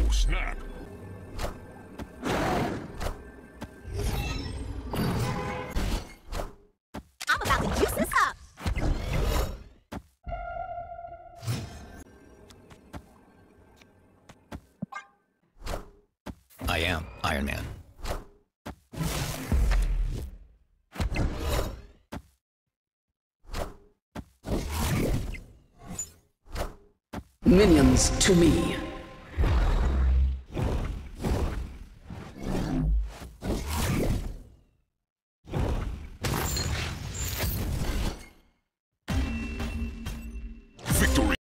Oh, snap! I'm about to use this up! I am Iron Man. Minions to me.